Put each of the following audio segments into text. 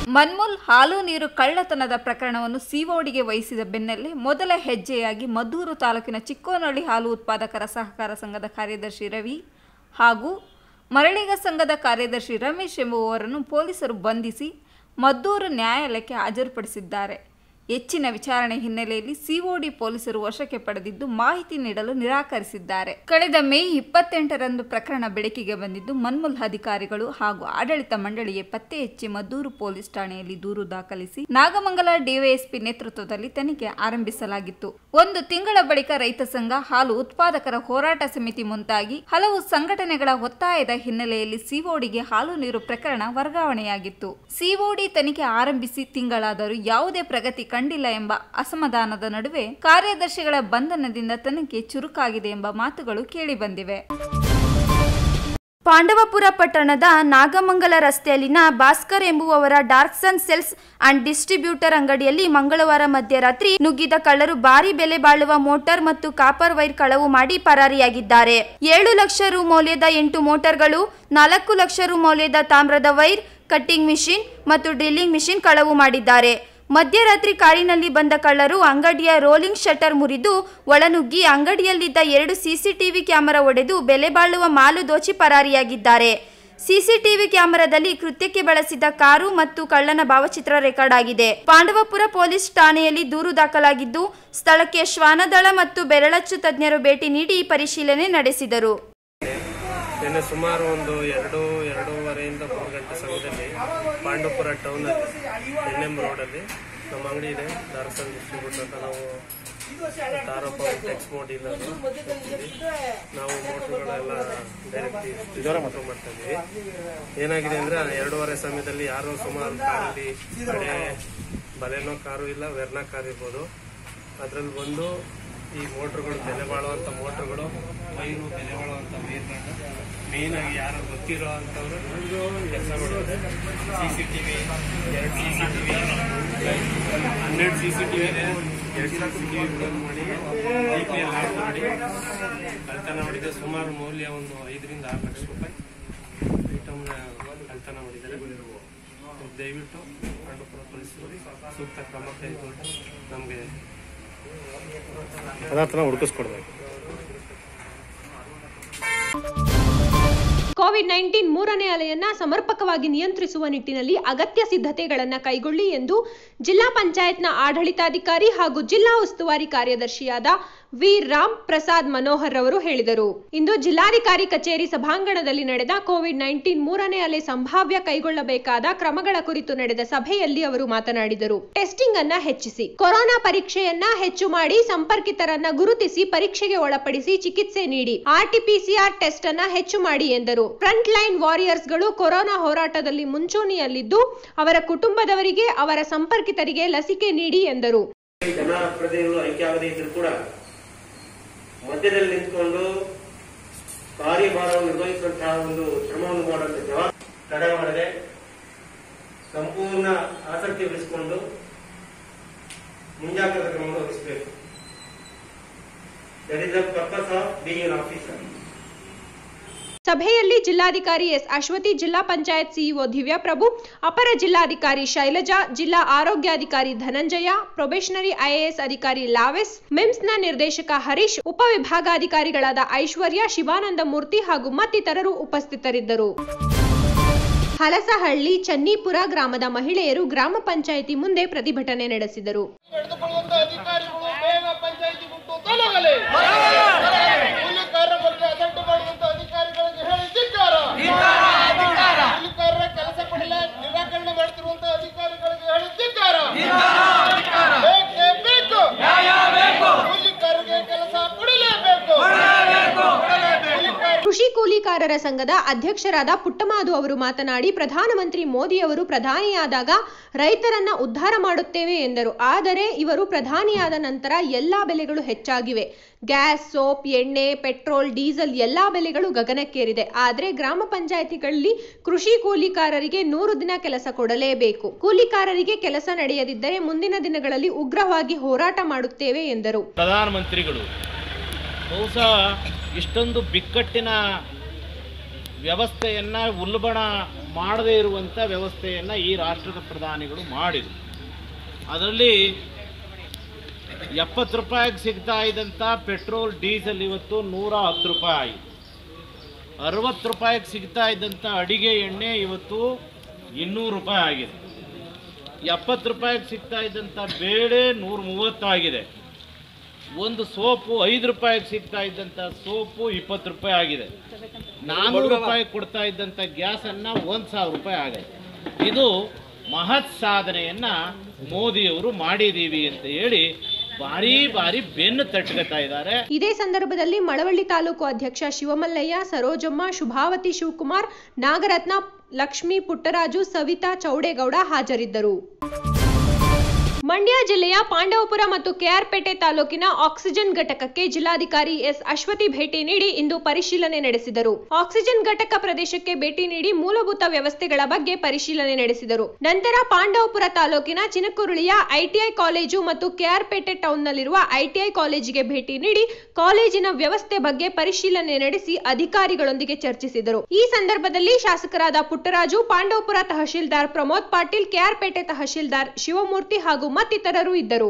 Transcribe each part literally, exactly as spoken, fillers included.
ಮನ್ಮೂಲ್ ಹಾಲು ನೀರು ಕಳ್ಳತನದ ಪ್ರಕರಣವನ್ನು ಸಿಒಡಿಗೆ ವಹಿಸಿದ ಬೆನ್ನಲ್ಲೇ ಮೊದಲ ಹೆಜ್ಜೆಯಾಗಿ ಮದ್ದೂರು ತಾಲೂಕಿನ ಚಿಕ್ಕೋನಹಳ್ಳಿ ಹಾಲು ಉತ್ಪಾದಕರ ಸಹಕಾರ ಸಂಘದ ಕಾರ್ಯದರ್ಶಿ ರವಿ ಹಾಗೂ ಮರಳಿಗ ಸಂಘದ ಕಾರ್ಯದರ್ಶಿ ರಮೇಶ್ ಎಂಬುವವರನ್ನು ಪೊಲೀಸರು ಬಂಧಿಸಿ ಮದ್ದೂರು ನ್ಯಾಯಾಲಯಕ್ಕೆ ಹಾಜರುಪಡಿಸಿದ್ದಾರೆ. ಹೆಚ್ಚಿನ ವಿಚಾರಣೆ ಹಿನ್ನೆಲೆಯಲ್ಲಿ ಸಿಒಡಿ ಪೊಲೀಸರು ವಶಕ್ಕೆ ಪಡೆದಿದ್ದು ಮಾಹಿತಿ ನೀಡಲು ನಿರಾಕರಿಸಿದ್ದಾರೆ. ಕಳೆದ ಮೇ ಇಪ್ಪತ್ತೆಂಟರಂದು ಪ್ರಕರಣ ಬೆಳಕಿಗೆ ಬಂದಿದ್ದು ಮನ್ಮೂಲ್ ಅಧಿಕಾರಿಗಳು ಹಾಗೂ ಆಡಳಿತ ಮಂಡಳಿಗೆ ಪತ್ತೆ ಹಚ್ಚಿ ಮದ್ದೂರು ಪೊಲೀಸ್ ಠಾಣೆಯಲ್ಲಿ ದೂರು ದಾಖಲಿಸಿ ನಾಗಮಂಗಲ ಡಿವೈಎಸ್ಪಿ ನೇತೃತ್ವದಲ್ಲಿ ತನಿಖೆ ಆರಂಭಿಸಲಾಗಿತ್ತು. ಒಂದು ತಿಂಗಳ ಬಳಿಕ ರೈತ ಸಂಘ, ಹಾಲು ಉತ್ಪಾದಕರ ಹೋರಾಟ ಸಮಿತಿ ಮುಂತಾಗಿ ಹಲವು ಸಂಘಟನೆಗಳ ಒತ್ತಾಯದ ಹಿನ್ನೆಲೆಯಲ್ಲಿ ಸಿಒಡಿಗೆ ಹಾಲು ನೀರು ಪ್ರಕರಣ ವರ್ಗಾವಣೆಯಾಗಿತ್ತು. ಸಿಒಡಿ ತನಿಖೆ ಆರಂಭಿಸಿ ತಿಂಗಳಾದರೂ ಯಾವುದೇ ಪ್ರಗತಿ ಕಂಡಿಲ್ಲ ಎಂಬ ಅಸಮಾಧಾನದ ನಡುವೆ ಕಾರ್ಯದರ್ಶಿಗಳ ಬಂಧನದಿಂದ ತನಿಖೆ ಚುರುಕಾಗಿದೆ ಎಂಬ ಮಾತುಗಳು ಕೇಳಿಬಂದಿವೆ. ಪಾಂಡವಪುರ ಪಟ್ಟಣದ ನಾಗಮಂಗಲ ರಸ್ತೆಯಲ್ಲಿನ ಭಾಸ್ಕರ್ ಎಂಬುವವರ ಡಾರ್ಕ್ಸನ್ ಸೇಲ್ಸ್ ಅಂಡ್ ಡಿಸ್ಟ್ರಿಬ್ಯೂಟರ್ ಅಂಗಡಿಯಲ್ಲಿ ಮಂಗಳವಾರ ಮಧ್ಯರಾತ್ರಿ ನುಗ್ಗಿದ ಕಳ್ಳರು ಭಾರಿ ಬೆಲೆ ಬಾಳುವ ಮೋಟಾರ್ ಮತ್ತು ಕಾಪರ್ ವೈರ್ ಕಳವು ಮಾಡಿ ಪರಾರಿಯಾಗಿದ್ದಾರೆ. ಏಳು ಲಕ್ಷ ರು ಮೌಲ್ಯದ ಎಂಟು ಮೋಟಾರ್ಗಳು, ನಾಲ್ಕು ಲಕ್ಷ ರು ಮೌಲ್ಯದ ತಾಮ್ರದ ವೈರ್, ಕಟ್ಟಿಂಗ್ ಮಿಷಿನ್ ಮತ್ತು ಡ್ರಿಲ್ಲಿಂಗ್ ಮಿಷಿನ್ ಕಳವು ಮಾಡಿದ್ದಾರೆ. ಮಧ್ಯರಾತ್ರಿ ಕಾರಿನಲ್ಲಿ ಬಂದ ಕಳ್ಳರು ಅಂಗಡಿಯ ರೋಲಿಂಗ್ ಶಟರ್ ಮುರಿದು ಒಳನುಗ್ಗಿ ಅಂಗಡಿಯಲ್ಲಿದ್ದ ಎರಡು ಸಿಸಿಟಿವಿ ಕ್ಯಾಮೆರಾ ಒಡೆದು ಬೆಲೆ ಬಾಳುವ ಮಾಲು ದೋಚಿ ಪರಾರಿಯಾಗಿದ್ದಾರೆ. ಸಿಸಿಟಿವಿ ಕ್ಯಾಮೆರಾದಲ್ಲಿ ಕೃತ್ಯಕ್ಕೆ ಬಳಸಿದ ಕಾರು ಮತ್ತು ಕಳ್ಳನ ಭಾವಚಿತ್ರ ರೆಕಾರ್ಡ್ ಆಗಿದೆ. ಪಾಂಡವಪುರ ಪೊಲೀಸ್ ಠಾಣೆಯಲ್ಲಿ ದೂರು ದಾಖಲಾಗಿದ್ದು ಸ್ಥಳಕ್ಕೆ ಶ್ವಾನದಳ ಮತ್ತು ಬೆರಳಚ್ಚು ತಜ್ಞರು ಭೇಟಿ ನೀಡಿ ಪರಿಶೀಲನೆ ನಡೆಸಿದರು. ನಿನ್ನೆ ಸುಮಾರು ಒಂದು ಎರಡು ಎರಡೂವರೆಯಿಂದ ಮೂರು ಗಂಟೆ ಸಮಯದಲ್ಲಿ ಪಾಂಡವಪುರ ಟೌನ್ ಎನ್ ಎಂ ರೋಡಲ್ಲಿ ನಮ್ಮ ಅಂಗಡಿ ಇದೆ, ಡಾರ್ಕ್ಸನ್ ಡಿಸ್ಟ್ರಿಬ್ಯೂಟರ್ ಅಂತ. ನಾವು ಆರೋಪ ಟೆಕ್ಸ್ ಮೋಡಿಲ್ಲದು ನಾವು ಮೋಟರ್ಗಳೆಲ್ಲ ಡೈರೆಕ್ಟ್ ಮೋಟರ್ ಮಾಡ್ತಾ ಇದ್ದೀವಿ. ಏನಾಗಿದೆ ಅಂದ್ರೆ ಎರಡೂವರೆ ಸಮಯದಲ್ಲಿ ಯಾರೋ ಸುಮಾರು ಕಾರಲ್ಲಿ ಕಡೆ ಬಲೆನೋ ಕಾರು ಇಲ್ಲ, ವೆರ್ನಾ ಕಾರ್ ಇರ್ಬೋದು, ಅದರಲ್ಲಿ ಬಂದು ಈ ಮೋಟ್ರುಗಳು ಬೆಲೆ ಬಾಳುವಂಥ ಮೋಟ್ರುಗಳು, ವೈರು ಬೆಲೆ ಬಾಳುವಂಥ ವೈರ್ಗಳನ್ನ ಮೇನ್ ಆಗಿ ಯಾರು ಗೊತ್ತಿರೋ ಅಂಥವ್ರು ಕೆಲಸ ಮಾಡೋದು. ಸಿ ಸಿ ಟಿ ವಿ ಎರಡು ಸಿ ಸಿ ಟಿ ವಿ ಹನ್ನೆರಡು ಸಿ ಸಿ ಟಿ ವಿ ಇದೆ, ಎರಡು ಸಿ ಸಿ ಟಿ ವಿ ಬಂದ್ ಮಾಡಿ ಜಿ ಪಿ ಎಲ್ ಆಡ್ ಮಾಡಿ ಕಳ್ತನ ಮಾಡಿದೆ. ಸುಮಾರು ಮೌಲ್ಯ ಒಂದು ಐದರಿಂದ ಆರು ಲಕ್ಷ ರೂಪಾಯಿ ಐಟಮ್ನ ಕಳ್ತನ ಮಾಡಿದ್ದಾರೆ. ದಯವಿಟ್ಟು ಪಾಂಡವಪುರ ಪೊಲೀಸರು ಸೂಕ್ತ ಕ್ರಮ ಕೈಗೊಂಡು ನಮಗೆ ಪದಾರ್ಥನ ಹುಡುಕಿಸ್ಕೊಡ್ಬೇಕು. ಕೋವಿಡ್ ನೈನ್ಟೀನ್ ಮೂರನೇ ಅಲೆಯನ್ನ ಸಮರ್ಪಕವಾಗಿ ನಿಯಂತ್ರಿಸುವ ನಿಟ್ಟಿನಲ್ಲಿ ಅಗತ್ಯ ಸಿದ್ಧತೆಗಳನ್ನು ಕೈಗೊಳ್ಳಿ ಎಂದು ಜಿಲ್ಲಾ ಪಂಚಾಯತ್ನ ಆಡಳಿತಾಧಿಕಾರಿ ಹಾಗೂ ಜಿಲ್ಲಾ ಉಸ್ತುವಾರಿ ಕಾರ್ಯದರ್ಶಿಯಾದ ವಿ ರಾಮ್ ಪ್ರಸಾದ್ ಮನೋಹರ್ ಅವರು ಹೇಳಿದರು. ಇಂದು ಜಿಲ್ಲಾಧಿಕಾರಿ ಕಚೇರಿ ಸಭಾಂಗಣದಲ್ಲಿ ನಡೆದ ಕೋವಿಡ್ ನೈನ್ಟೀನ್ ಮೂರನೇ ಅಲೆ ಸಂಭಾವ್ಯ ಕೈಗೊಳ್ಳಬೇಕಾದ ಕ್ರಮಗಳ ಕುರಿತು ನಡೆದ ಸಭೆಯಲ್ಲಿ ಅವರು ಮಾತನಾಡಿದರು. ಟೆಸ್ಟಿಂಗ್ ಅನ್ನ ಹೆಚ್ಚಿಸಿ, ಕೊರೋನಾ ಪರೀಕ್ಷೆಯನ್ನ ಹೆಚ್ಚು ಮಾಡಿ, ಸಂಪರ್ಕಿತರನ್ನ ಗುರುತಿಸಿ ಪರೀಕ್ಷೆಗೆ ಒಳಪಡಿಸಿ ಚಿಕಿತ್ಸೆ ನೀಡಿ, R T P C R test ಅನ್ನ ಹೆಚ್ಚು ಮಾಡಿ ಎಂದರು. ಫ್ರಂಟ್ ಲೈನ್ ವಾರಿಯರ್ಸ್ ಗಳು ಕೊರೋನಾ ಹೋರಾಟದಲ್ಲಿ ಮುಂಚೂಣಿಯಲ್ಲಿದ್ದು ಅವರ ಕುಟುಂಬದವರಿಗೆ, ಅವರ ಸಂಪರ್ಕಿತರಿಗೆ ಲಸಿಕೆ ನೀಡಿ ಎಂದರು. ಜನಪ್ರತಿನಿಧಿಗಳು ಐಕ್ಯ ಆಗದೇ ಇದ್ರೂ ಕೂಡ ಮಧ್ಯದಲ್ಲಿ ನಿಂತುಕೊಂಡು ಕಾರ್ಯಭಾರವನ್ನು ನಿರ್ವಹಿಸುವಂತಹ ಒಂದು ಶ್ರಮವನ್ನು ಮಾಡುವಂತ ಜವಾಬ್ದಾರಿ ತಡೆ ಮಾಡದೆ ಸಂಪೂರ್ಣ ಆಸಕ್ತಿ ವಹಿಸಿಕೊಂಡು ಮುಂಜಾಗ್ರತಾ ಕ್ರಮವನ್ನು ವಹಿಸಬೇಕು. That is the purpose of being an officer. ಸಭೆಯಲ್ಲಿ ಜಿಲ್ಲಾಧಿಕಾರಿ ಎಸ್ ಅಶ್ವತಿ, ಜಿಲ್ಲಾ ಪಂಚಾಯತ್ ಸಿಇಒ ದಿವ್ಯಾ ಪ್ರಭು, ಅಪರ ಜಿಲ್ಲಾಧಿಕಾರಿ ಶೈಲಜಾ, ಜಿಲ್ಲಾ ಆರೋಗ್ಯಾಧಿಕಾರಿ ಧನಂಜಯ, ಪ್ರೊಬೇಷನರಿ ಐಎಎಸ್ ಅಧಿಕಾರಿ ಲಾವೆಸ್, ಮಿಮ್ಸ್ನ ನಿರ್ದೇಶಕ ಹರೀಶ್, ಉಪವಿಭಾಗಾಧಿಕಾರಿಗಳಾದ ಐಶ್ವರ್ಯ, ಶಿವಾನಂದ ಮೂರ್ತಿ ಹಾಗೂ ಮತ್ತಿತರರು ಉಪಸ್ಥಿತರಿದ್ದರು. ಹಲಸಹಳ್ಳಿ ಚನ್ನಿಪುರ ಗ್ರಾಮದ ಮಹಿಳೆಯರು ಗ್ರಾಮ ಪಂಚಾಯಿತಿ ಮುಂದೆ ಪ್ರತಿಭಟನೆ ನಡೆಸಿದರು. ನಿರಾಕರಣೆ ಮಾಡುತ್ತಿರುವಂತಹ ಅಧಿಕಾರಿಗಳಿಗೆ ಹೇಳಿ ಧಿಕ್ಕಾರ. ಕೆಲಸ ಕೊಡಲೇಬೇಕು. ಕೃಷಿ ಕೂಲಿಕಾರರ ಸಂಘದ ಅಧ್ಯಕ್ಷರಾದ ಪುಟ್ಟಮಾದು ಅವರು ಮಾತನಾಡಿ, ಪ್ರಧಾನಮಂತ್ರಿ ಮೋದಿ ಅವರು ಪ್ರಧಾನಿಯಾದಾಗ ರೈತರನ್ನ ಉದ್ಧಾರ ಮಾಡುತ್ತೇವೆ ಎಂದರು. ಆದರೆ ಇವರು ಪ್ರಧಾನಿಯಾದ ನಂತರ ಎಲ್ಲಾ ಬೆಲೆಗಳು ಹೆಚ್ಚಾಗಿವೆ. ಗ್ಯಾಸ್, ಸೋಪ್, ಎಣ್ಣೆ, ಪೆಟ್ರೋಲ್, ಡೀಸೆಲ್ ಎಲ್ಲಾ ಬೆಲೆಗಳು ಗಗನಕ್ಕೇರಿದೆ. ಆದರೆ ಗ್ರಾಮ ಪಂಚಾಯಿತಿಗಳಲ್ಲಿ ಕೃಷಿ ಕೂಲಿಕಾರರಿಗೆ ನೂರು ದಿನ ಕೆಲಸ ಕೊಡಲೇಬೇಕು. ಕೂಲಿಕಾರರಿಗೆ ಕೆಲಸ ನಡೆಯದಿದ್ದರೆ ಮುಂದಿನ ದಿನಗಳಲ್ಲಿ ಉಗ್ರವಾಗಿ ಹೋರಾಟ ಮಾಡುತ್ತೇವೆ ಎಂದರು. ಪ್ರಧಾನಮಂತ್ರಿಗಳು ಬಹುಶಃ ಇಷ್ಟೊಂದು ಬಿಕ್ಕಟ್ಟಿನ ವ್ಯವಸ್ಥೆಯನ್ನು ಉಲ್ಬಣ ಮಾಡದೇ ಇರುವಂಥ ವ್ಯವಸ್ಥೆಯನ್ನು ಈ ರಾಷ್ಟ್ರದ ಪ್ರಧಾನಿಗಳು ಮಾಡಿದರು. ಅದರಲ್ಲಿ ಎಪ್ಪತ್ತು ರೂಪಾಯಿಗೆ ಸಿಗ್ತಾ ಇದ್ದಂಥ ಪೆಟ್ರೋಲ್ ಡೀಸೆಲ್ ಇವತ್ತು ನೂರ ಹತ್ತು ರೂಪಾಯಿ, ಅರವತ್ತು ರೂಪಾಯಿಗೆ ಸಿಗ್ತಾ ಇದ್ದಂಥ ಅಡಿಗೆ ಎಣ್ಣೆ ಇವತ್ತು ಇನ್ನೂರು ರೂಪಾಯಿ ಆಗಿದೆ, ಎಪ್ಪತ್ತು ರೂಪಾಯಿಗೆ ಸಿಗ್ತಾ ಇದ್ದಂಥ ಬೇಳೆ ನೂರ ಮೂವತ್ತಾಗಿದೆ, ಒಂದು ಸೋಪು ಐದು ರೂಪಾಯಿಗೆ ಸಿಗ್ತಾ ಇದ್ದಂಥ ಸೋಪು ಇಪ್ಪತ್ತು ರೂಪಾಯಿ ಆಗಿದೆ, ನಾನ್ನೂರು ರೂಪಾಯಿ ಕೊಡ್ತಾ ಇದ್ದಂಥ ಗ್ಯಾಸನ್ನು ಒಂದು ಸಾವಿರ ರೂಪಾಯಿ ಆಗಿದೆ. ಇದು ಮಹತ್ ಸಾಧನೆಯನ್ನು ಮೋದಿಯವರು ಮಾಡಿದ್ದೀವಿ ಅಂತ ಹೇಳಿ ಬಾರಿ ಬಾರಿ ಬೆನ್ನು ತಟ್ಟುತ್ತಾ ಇದ್ದಾರೆ. ಇದೇ ಸಂದರ್ಭದಲ್ಲಿ ಮಳವಳ್ಳಿ ತಾಲೂಕು ಅಧ್ಯಕ್ಷ ಶಿವಮಲ್ಲಯ್ಯ, ಸರೋಜಮ್ಮ, ಶುಭಾವತಿ, ಶಿವಕುಮಾರ್, ನಾಗರತ್ನ, ಲಕ್ಷ್ಮಿ, ಪುಟ್ಟರಾಜು, ಸವಿತಾ, ಚೌಡೇಗೌಡ ಹಾಜರಿದ್ದರು. ಮಂಡ್ಯ ಜಿಲ್ಲೆಯ ಪಾಂಡವಪುರ ಮತ್ತು ಕೆಆರ್ಪೇಟೆ ತಾಲೂಕಿನ ಆಕ್ಸಿಜನ್ ಘಟಕಕ್ಕೆ ಜಿಲ್ಲಾಧಿಕಾರಿ ಎಸ್ ಅಶ್ವತಿ ಭೇಟಿ ನೀಡಿ ಇಂದು ಪರಿಶೀಲನೆ ನಡೆಸಿದರು. ಆಕ್ಸಿಜನ್ ಘಟಕ ಪ್ರದೇಶಕ್ಕೆ ಭೇಟಿ ನೀಡಿ ಮೂಲಭೂತ ವ್ಯವಸ್ಥೆಗಳ ಬಗ್ಗೆ ಪರಿಶೀಲನೆ ನಡೆಸಿದರು. ನಂತರ ಪಾಂಡವಪುರ ತಾಲೂಕಿನ ಚಿನಕುರುಳಿಯ ಐಟಿಐ ಕಾಲೇಜು ಮತ್ತು ಕೆಆರ್ಪೇಟೆ ಟೌನ್ನಲ್ಲಿರುವ ಐಟಿಐ ಕಾಲೇಜಿಗೆ ಭೇಟಿ ನೀಡಿ ಕಾಲೇಜಿನ ವ್ಯವಸ್ಥೆ ಬಗ್ಗೆ ಪರಿಶೀಲನೆ ನಡೆಸಿ ಅಧಿಕಾರಿಗಳೊಂದಿಗೆ ಚರ್ಚಿಸಿದರು. ಈ ಸಂದರ್ಭದಲ್ಲಿ ಶಾಸಕರಾದ ಪುಟ್ಟರಾಜು, ಪಾಂಡವಪುರ ತಹಶೀಲ್ದಾರ್ ಪ್ರಮೋದ್ ಪಾಟೀಲ್, ಕೆಆರ್ಪೇಟೆ ತಹಶೀಲ್ದಾರ್ ಶಿವಮೂರ್ತಿ ಹಾಗೂ ಮತ್ತಿತರರು ಇದ್ದರು.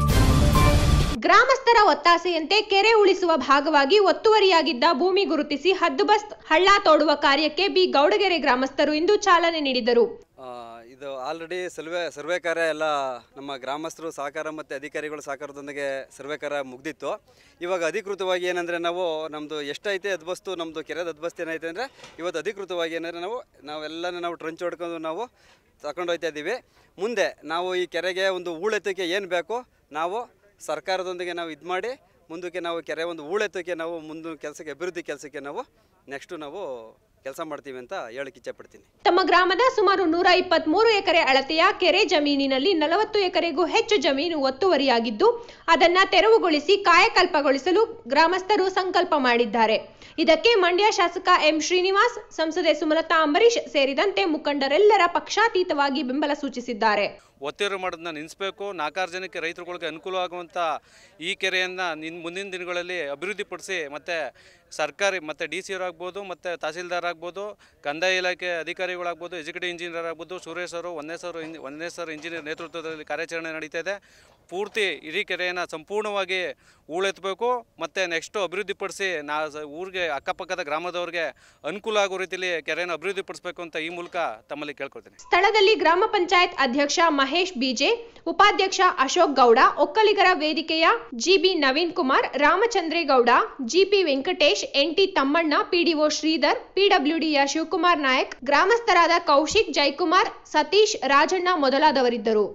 ಗ್ರಾಮಸ್ಥರ ಒತ್ತಾಸೆಯಂತೆ ಕೆರೆ ಉಳಿಸುವ ಭಾಗವಾಗಿ ಒತ್ತುವರಿಯಾಗಿದ್ದ ಭೂಮಿ ಗುರುತಿಸಿ ಹದ್ದುಬಸ್ತ್ ಹಳ್ಳ ತೋಡುವ ಕಾರ್ಯಕ್ಕೆ ಬಿ ಗೌಡಗೆರೆ ಗ್ರಾಮಸ್ಥರು ಇಂದು ಚಾಲನೆ ನೀಡಿದರು. ಇದು ಆಲ್ರೆಡಿ ಸರ್ವೆ ಸರ್ವೆ ಕಾರ್ಯ ಎಲ್ಲ ನಮ್ಮ ಗ್ರಾಮಸ್ಥರು ಸಹಕಾರ ಮತ್ತು ಅಧಿಕಾರಿಗಳು ಸಹಕಾರದೊಂದಿಗೆ ಸರ್ವೆ ಕಾರ್ಯ ಮುಗ್ದಿತ್ತು. ಇವಾಗ ಅಧಿಕೃತವಾಗಿ ಏನಂದರೆ ನಾವು ನಮ್ಮದು ಎಷ್ಟೈತೆ ಅದ್ಬಸ್ತು ನಮ್ಮದು ಕೆರೆದ ಅದ್ಬಸ್ತು ಏನೈತೆ ಅಂದರೆ ಇವತ್ತು ಅಧಿಕೃತವಾಗಿ ಏನಂದರೆ ನಾವು ನಾವೆಲ್ಲನೂ ನಾವು ಟ್ರಂಚ್ ಹೊಡ್ಕೊಂಡು ನಾವು ತಗೊಂಡು ಹೋಗ್ತಾ ಇದ್ದೀವಿ. ಮುಂದೆ ನಾವು ಈ ಕೆರೆಗೆ ಒಂದು ಹೂಳೆತ್ತಕ್ಕೆ ಏನು ಬೇಕು ನಾವು ಸರ್ಕಾರದೊಂದಿಗೆ ನಾವು ಇದು ಮಾಡಿ ಮುಂದಕ್ಕೆ ನಾವು ಕೆರೆ ಒಂದು ಹೂಳೆತ್ತಕ್ಕೆ ನಾವು ಮುಂದಿನ ಕೆಲಸಕ್ಕೆ ಅಭಿವೃದ್ಧಿ ಕೆಲಸಕ್ಕೆ ನಾವು ನೆಕ್ಸ್ಟು ನಾವು ಕೆಲಸ ಮಾಡ್ತೀವಿ ಅಂತ ಹೇಳಕ್ಕೆ ಇಚ್ಛೆ ಪಡ್ತೀನಿ. ತಮ್ಮ ಗ್ರಾಮದ ಸುಮಾರು ನೂರ ಇಪ್ಪತ್ಮೂರು ಎಕರೆ ಅಳತೆಯ ಕೆರೆ ಜಮೀನಿನಲ್ಲಿ ನಲವತ್ತು ಎಕರೆಗೂ ಹೆಚ್ಚು ಜಮೀನು ಒತ್ತುವರಿಯಾಗಿದ್ದು ಅದನ್ನ ತೆರವುಗೊಳಿಸಿ ಕಾಯಕಲ್ಪಗೊಳಿಸಲು ಗ್ರಾಮಸ್ಥರು ಸಂಕಲ್ಪ ಮಾಡಿದ್ದಾರೆ. ಇದಕ್ಕೆ ಮಂಡ್ಯ ಶಾಸಕ ಎಂ ಶ್ರೀನಿವಾಸ್, ಸಂಸದೆ ಸುಮಲತಾ ಅಂಬರೀಶ್ ಸೇರಿದಂತೆ ಮುಖಂಡರೆಲ್ಲರ ಪಕ್ಷಾತೀತವಾಗಿ ಬೆಂಬಲ ಸೂಚಿಸಿದ್ದಾರೆ. ಒತ್ತುವರಿ ಮಾಡೋದನ್ನ ನಿಲ್ಲಿಸಬೇಕು. ನಾಲ್ಕಾರು ಜನಕ್ಕೆ ರೈತರುಗಳಿಗೆ ಅನುಕೂಲ ಆಗುವಂಥ ಈ ಕೆರೆಯನ್ನು ನಿನ್ ಮುಂದಿನ ದಿನಗಳಲ್ಲಿ ಅಭಿವೃದ್ಧಿಪಡಿಸಿ ಮತ್ತು ಸರ್ಕಾರಿ ಮತ್ತು ಡಿ ಸಿ ಅವರಾಗ್ಬೋದು ಮತ್ತು ತಹಸೀಲ್ದಾರ್ ಆಗ್ಬೋದು, ಕಂದಾಯ ಇಲಾಖೆ ಅಧಿಕಾರಿಗಳಾಗ್ಬೋದು, ಎಜುಕೇಟಿವ್ ಇಂಜಿನಿಯರ್ ಆಗ್ಬೋದು, ಸುರೇಶ್ ಅವರು ಒಂದನೇ ಸರ್ ಇಂಜಿ ಒಂದನೇ ಸರ್ ಇಂಜಿನಿಯರ್ ನೇತೃತ್ವದಲ್ಲಿ ಕಾರ್ಯಾಚರಣೆ ನಡೀತಾ ಇದೆ. ಪೂರ್ತಿ ಇಡೀ ಕೆರೆಯನ್ನು ಸಂಪೂರ್ಣವಾಗಿ ಹೂಳೆತ್ತಬೇಕು ಮತ್ತು ನೆಕ್ಸ್ಟು ಅಭಿವೃದ್ಧಿಪಡಿಸಿ ನಾ ಊರಿಗೆ ಅಕ್ಕಪಕ್ಕದ ಗ್ರಾಮದವ್ರಿಗೆ ಅನುಕೂಲ ಆಗೋ ರೀತಿಯಲ್ಲಿ ಕೆರೆಯನ್ನು ಅಭಿವೃದ್ಧಿಪಡಿಸಬೇಕು ಅಂತ ಈ ಮೂಲಕ ತಮ್ಮಲ್ಲಿ ಕೇಳ್ಕೊಳ್ತೀನಿ. ಸ್ಥಳದಲ್ಲಿ ಗ್ರಾಮ ಪಂಚಾಯತ್ ಅಧ್ಯಕ್ಷ ಮಹೇಶ್ ಬಿಜೆ, ಉಪಾಧ್ಯಕ್ಷ ಅಶೋಕ್ ಗೌಡ, ಒಕ್ಕಲಿಗರ ವೇದಿಕೆಯ GB Naveen Kumar, Ramachandregowda, GP Venkatesh, NT Thammanna, PDO Shridhar, ಪಿಡಬ್ಲ್ಯೂಡಿಯ ಶಿವಕುಮಾರ್ ನಾಯಕ್, ಗ್ರಾಮಸ್ಥರಾದ ಕೌಶಿಕ್, ಜಯಕುಮಾರ್, ಸತೀಶ್, ರಾಜಣ್ಣ ಮೊದಲಾದವರಿದ್ದರು.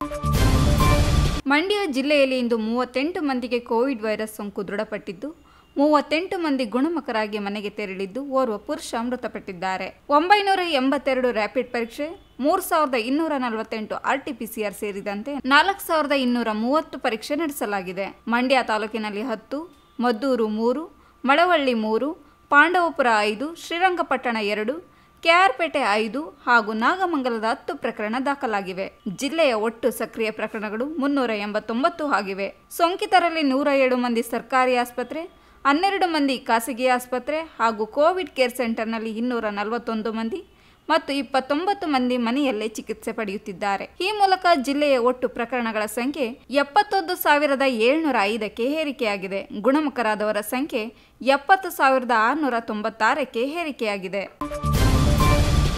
ಮಂಡ್ಯ ಜಿಲ್ಲೆಯಲ್ಲಿ ಇಂದು ಮೂವತ್ತೆಂಟು ಮಂದಿಗೆ ಕೋವಿಡ್ ವೈರಸ್ ಸೋಂಕು ದೃಢಪಟ್ಟಿದ್ದು ಮೂವತ್ತೆಂಟು ಮಂದಿ ಗುಣಮುಖರಾಗಿ ಮನೆಗೆ ತೆರಳಿದ್ದು ಓರ್ವ ಪುರುಷ ಮೃತಪಟ್ಟಿದ್ದಾರೆ. ಒಂಬೈನೂರ ಎಂಬತ್ತೆರಡು ರ್ಯಾಪಿಡ್ ಪರೀಕ್ಷೆ, ಮೂರು ಸಾವಿರದ ಇನ್ನೂರ ನಲವತ್ತೆಂಟು R T P C R ಸೇರಿದಂತೆ ನಾಲ್ಕು ಸಾವಿರದ ಇನ್ನೂರ ಮೂವತ್ತು ಪರೀಕ್ಷೆ ನಡೆಸಲಾಗಿದೆ. ಮಂಡ್ಯ ತಾಲೂಕಿನಲ್ಲಿ ಹತ್ತು, ಮದ್ದೂರು ಮೂರು, ಮಳವಳ್ಳಿ ಮೂರು, ಪಾಂಡವಪುರ ಐದು, ಶ್ರೀರಂಗಪಟ್ಟಣ ಎರಡು, ಕೆಆರ್ಪೇಟೆ ಐದು ಹಾಗೂ ನಾಗಮಂಗಲದ ಹತ್ತು ಪ್ರಕರಣ ದಾಖಲಾಗಿವೆ. ಜಿಲ್ಲೆಯ ಒಟ್ಟು ಸಕ್ರಿಯ ಪ್ರಕರಣಗಳು ಮುನ್ನೂರ ಎಂಬತ್ತೊಂಬತ್ತು ಆಗಿವೆ. ಸೋಂಕಿತರಲ್ಲಿ ನೂರ ಏಳು ಮಂದಿ ಸರ್ಕಾರಿ ಆಸ್ಪತ್ರೆ, ಹನ್ನೆರಡು ಮಂದಿ ಖಾಸಗಿ ಆಸ್ಪತ್ರೆ ಹಾಗೂ ಕೋವಿಡ್ ಕೇರ್ ಸೆಂಟರ್ನಲ್ಲಿ ಇನ್ನೂರ ನಲವತ್ತೊಂದು ಮಂದಿ ಮತ್ತು ಇಪ್ಪತ್ತೊಂಬತ್ತು ಮಂದಿ ಮನೆಯಲ್ಲೇ ಚಿಕಿತ್ಸೆ ಪಡೆಯುತ್ತಿದ್ದಾರೆ. ಈ ಮೂಲಕ ಜಿಲ್ಲೆಯ ಒಟ್ಟು ಪ್ರಕರಣಗಳ ಸಂಖ್ಯೆ ಎಪ್ಪತ್ತೊಂದು ಸಾವಿರದ ಏಳ್ನೂರ ಐದಕ್ಕೆ ಏರಿಕೆಯಾಗಿದೆ. ಗುಣಮುಖರಾದವರ ಸಂಖ್ಯೆ ಎಪ್ಪತ್ತು ಸಾವಿರದ ಆರುನೂರ ತೊಂಬತ್ತಾರಕ್ಕೆ ಏರಿಕೆಯಾಗಿದೆ.